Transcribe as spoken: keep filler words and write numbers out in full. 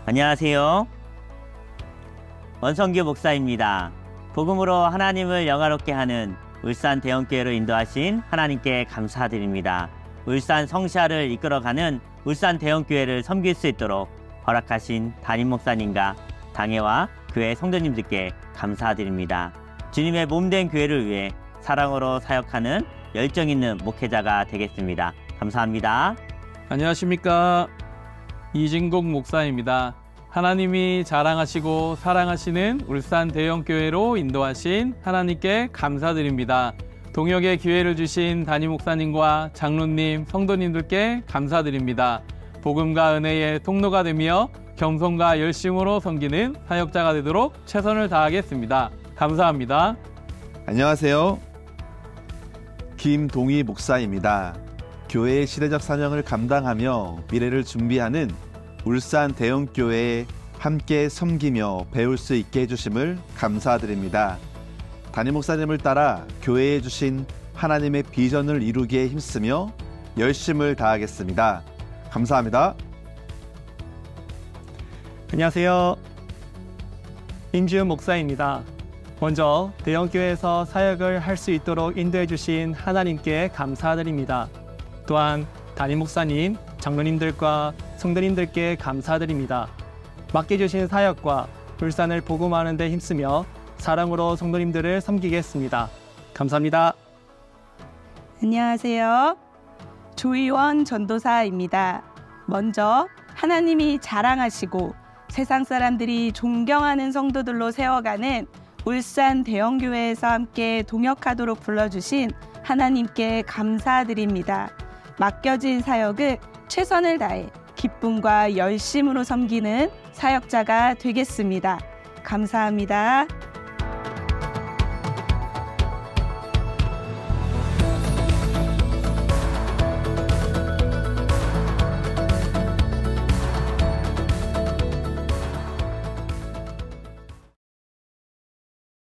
안녕하세요. 원성규 목사입니다. 복음으로 하나님을 영화롭게 하는 울산 대형교회로 인도하신 하나님께 감사드립니다. 울산 성시아를 이끌어가는 울산 대형교회를 섬길 수 있도록 허락하신 담임 목사님과 당회와 교회 성도님들께 감사드립니다. 주님의 몸된 교회를 위해 사랑으로 사역하는 열정 있는 목회자가 되겠습니다. 감사합니다. 안녕하십니까. 이진국 목사입니다. 하나님이 자랑하시고 사랑하시는 울산 대형교회로 인도하신 하나님께 감사드립니다. 동역의 기회를 주신 담임 목사님과 장로님, 성도님들께 감사드립니다. 복음과 은혜의 통로가 되며 겸손과 열심으로 섬기는 사역자가 되도록 최선을 다하겠습니다. 감사합니다. 안녕하세요. 김동희 목사입니다. 교회의 시대적 사명을 감당하며 미래를 준비하는 울산 대형교회에 함께 섬기며 배울 수 있게 해주심을 감사드립니다. 담임 목사님을 따라 교회에 주신 하나님의 비전을 이루기에 힘쓰며 열심을 다하겠습니다. 감사합니다. 안녕하세요. 임지훈 목사입니다. 먼저 대형교회에서 사역을 할 수 있도록 인도해 주신 하나님께 감사드립니다. 또한 담임 목사님, 장로님들과 성도님들께 감사드립니다. 맡겨주신 사역과 울산을 복음하는 데 힘쓰며 사랑으로 성도님들을 섬기겠습니다. 감사합니다. 안녕하세요. 조희원 전도사입니다. 먼저 하나님이 자랑하시고 세상 사람들이 존경하는 성도들로 세워가는 울산 대형교회에서 함께 동역하도록 불러주신 하나님께 감사드립니다. 맡겨진 사역을 최선을 다해 기쁨과 열심으로 섬기는 사역자가 되겠습니다. 감사합니다.